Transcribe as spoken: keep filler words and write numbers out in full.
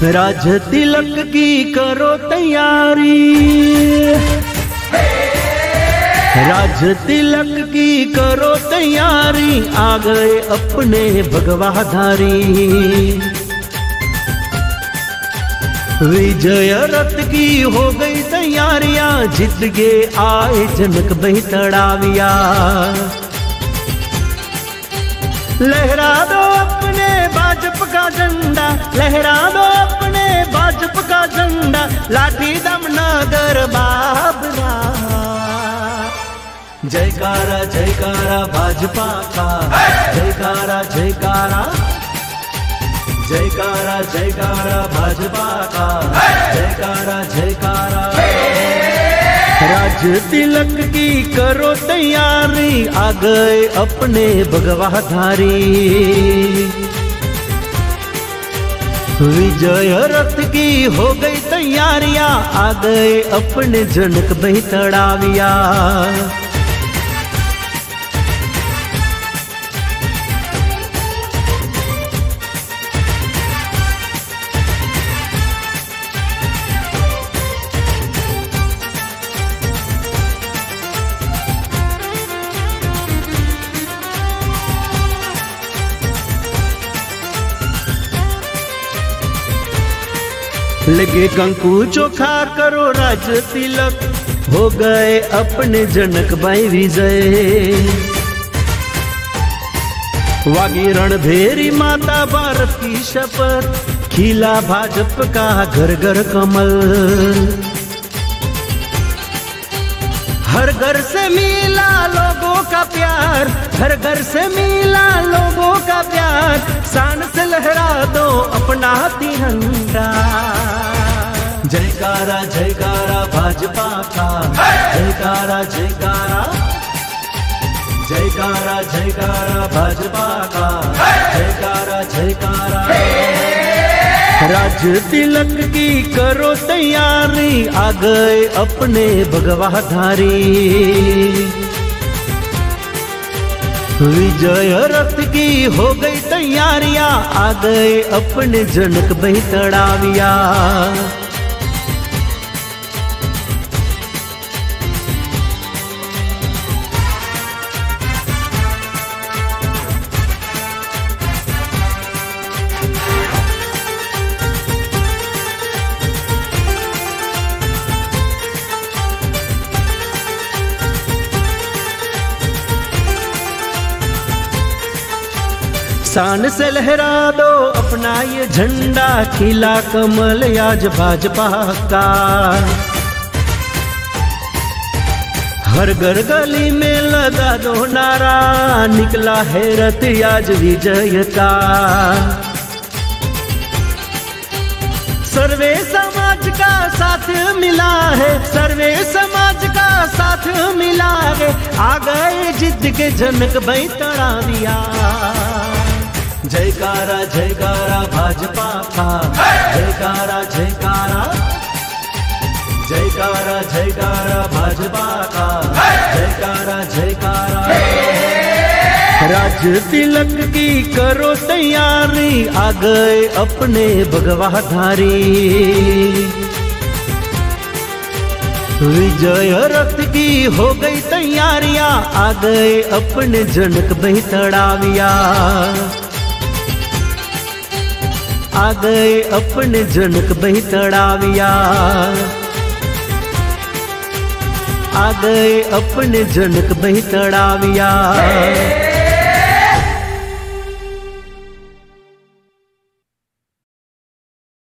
राज तिलक की करो तैयारी, राज तिलक की करो तैयारी, आ गए अपने भगवाधारी। विजय रथ की हो गई तैयारियां, जीत गए आए जनक बैतड़ाविया। लहरा दो अपने भाजपा का झंडा, लहरा दो अपने भाजपा का झंडा, लाठी दमनगर बाबरा। जयकारा जयकारा भाजपा का, जयकारा जयकारा, जयकारा जयकारा भाजपा का, जयकारा जयकारा। राज तिलक की करो तैयारी, आ गए अपने भगवाधारी। विजय रथ की हो गई तैयारियां, आ गए अपने जनक बैतड़ाविया। लगे कंकु चोखा करो राज तिलक, हो गए अपने जनक भाई विजय। वागी रणभेरी माता भारत की शपथ, खिला भाजपा का घर घर कमल। हर घर से मिला लोगों का प्यार, हर घर से मिला लोगों का प्यार, शान से लहरा दो अपना तिरंगा। जयकारा जयकारा भाजपा का, जयकारा जयकारा, जयकारा जयकारा भाजपा का, जयकारा जयकारा। राज तिलक की करो तैयारी, आ गए अपने भगवाधारी। विजय रथ की हो गई तैयारियां, आ गए अपने जनक बैतड़ाविया। शान से लहरा दो अपना ये झंडा, खिला कमल आज भाजपा का। हर घर गली में लगा दो नारा, निकला है रथ आज विजय का। सर्वे समाज का साथ मिला है, सर्वे समाज का साथ मिला है, आ गए जिद के जनक बैतड़ाविया। जयकारा जयकारा भाजपा का, जयकारा जयकारा, जयकारा जयकारा भाजपा का, जयकारा जयकारा। राज तिलक की करो तैयारी, आ गए अपने भगवाधारी। विजय रथ की हो गई तैयारियां, आ गए अपने जनक बैतड़ाविया। आ गए अपने जनक बैतड़ाविया, आ गए अपने जनक बैतड़ाविया।